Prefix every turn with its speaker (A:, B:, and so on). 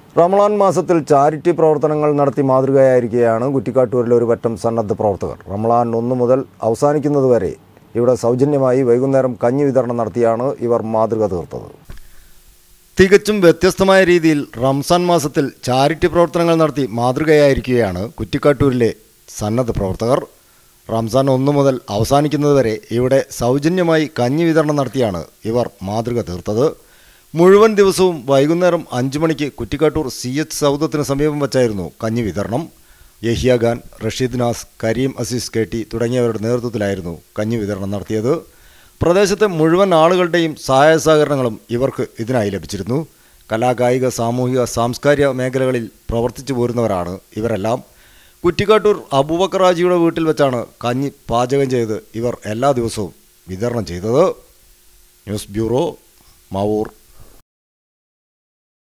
A: റമളാൻ മാസത്തിൽ ചാരിറ്റി പ്രവർത്തനങ്ങൾ നടത്തി മാതൃകയായിരിക്കുകയാണ് കുറ്റിക്കാട്ടൂരിലെ ഒരു പറ്റം സന്നദ്ധ പ്രവർത്തകർ. റമളാൻ 1 മുതൽ അവസാനിക്കുന്നതുവരെ ഇവിടെ സൗജന്യമായി വൈകുന്നേരം കഞ്ഞി വിതരണം നടത്തിയാണ് ഇവർ മാതൃക തീർത്തത്. തികച്ചും വ്യത്യസ്തമായ രീതിയിൽ റംസാൻ മാസത്തിൽ ചാരിറ്റി പ്രവർത്തനങ്ങൾ നടത്തി മാതൃകയായിരിക്കുകയാണ് കുറ്റിക്കാട്ടൂരിലെ സന്നദ്ധ പ്രവർത്തകർ. റംസാൻ 1 മുതൽ അവസാനിക്കുന്നതുവരെ ഇവിടെ സൗജന്യമായി കഞ്ഞി വിതരണം നടത്തിയാണ് ഇവർ മാതൃക തീർത്തത്. മുഴുവൻ ദിവസവും വൈകുന്നേരം 5 മണിക്ക് കുറ്റിക്കാട്ടൂർ CH സൗദത്തിന് സമീപം വച്ചായിരുന്നു കഞ്ഞി വിതരണം. യഹിയ ഖാൻ, റഷീദ് നാസ്, കരീം അസീസ് KT തുടങ്ങിയവരുടെ നേതൃത്വത്തിലായിരുന്നു കഞ്ഞി വിതരണം നടത്തിയത്. പ്രദേശത്തെ മുഴുവൻ ആളുകളുടെയും സഹായ സഹകരണങ്ങളും ഇവർക്ക് ഇതിനായി ലഭിച്ചിരുന്നു. കലാകായിക, സാമൂഹിക, സാംസ്കാരിക മേഖലകളിൽ പ്രവർത്തിച്ചു പോരുന്നവരാണ് ഇവരെല്ലാം. കുറ്റിക്കാട്ടൂർ അബൂബക്കർ ഹാജിയുടെ വീട്ടിൽ വെച്ചാണ് കഞ്ഞി പാചകം ചെയ്ത് ഇവർ എല്ലാ ദിവസവും വിതരണം ചെയ്തത്. News bureau, Mavoor.